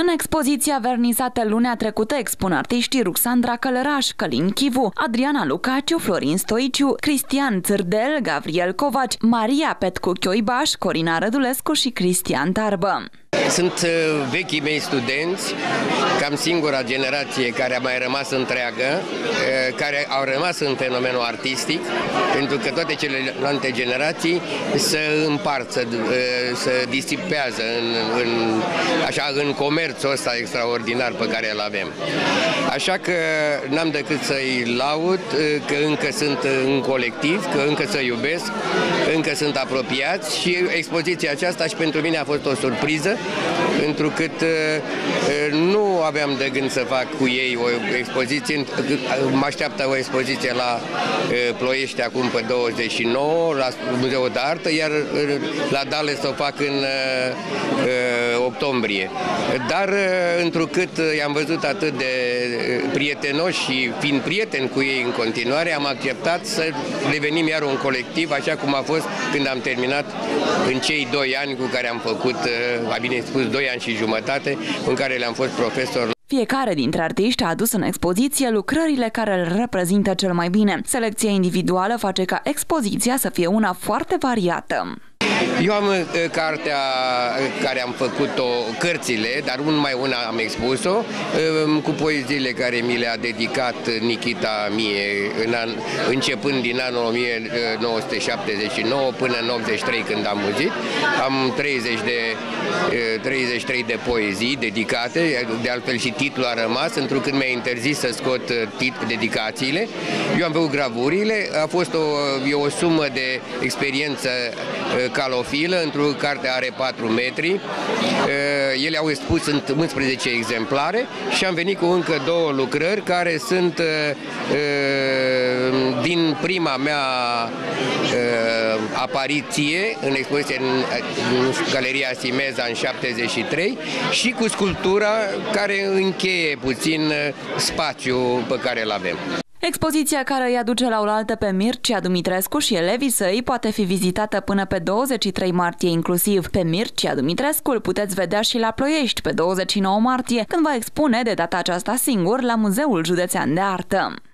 În expoziția vernisată lunea trecută expun artiștii Ruxandra Călăraș, Călin Chivu, Adriana Lucaciu, Florin Stoiciu, Cristian Țârdel, Gabriel Covaci, Maria Petcu Chioibaș, Corina Rădulescu și Cristian Tarbă. Sunt vechii mei studenți, cam singura generație care a mai rămas întreagă, care au rămas în fenomenul artistic, pentru că toate celelalte generații se împart, se disipează în comerțul ăsta extraordinar pe care îl avem. Așa că n-am decât să-i laud că încă sunt în colectiv, că încă se iubesc, încă sunt apropiați și expoziția aceasta și pentru mine a fost o surpriză, întrucât nu aveam de gând să fac cu ei o expoziție. Mă așteaptă o expoziție la Ploiești acum pe 29, la Muzeul de Artă, iar la Dale să o fac în octombrie. Dar întrucât i-am văzut atât de prietenoși și fiind prieten cu ei în continuare, am acceptat să devenim iar un colectiv, așa cum a fost când am terminat în cei 2 ani cu care am făcut, mai bine spus 2 ani și jumătate, în care le-am fost profesor. Fiecare dintre artiști a adus în expoziție lucrările care îl reprezintă cel mai bine. Selecția individuală face ca expoziția să fie una foarte variată. Eu am cartea care am făcut-o, cărțile, dar numai una am expus-o, cu poeziile care mi le-a dedicat Nikita mie, începând din anul 1979 până în 83 când am muzit. Am 33 de poezii dedicate, de altfel și titlul a rămas, întrucât mi-a interzis să scot dedicațiile. Eu am făcut gravurile, a fost o sumă de experiență calofilă, într-o carte are 4 metri. Ele au expus în 11 exemplare și am venit cu încă 2 lucrări care sunt din prima mea apariție în expoziție în Galeria Simeza în 73 și cu sculptura care încheie puțin spațiul pe care îl avem. Expoziția care îi aduce la oaltă pe Mircea Dumitrescu și elevii săi poate fi vizitată până pe 23 martie inclusiv. Pe Mircea Dumitrescu îl puteți vedea și la Ploiești pe 29 martie, când va expune de data aceasta singur la Muzeul Județean de Artă.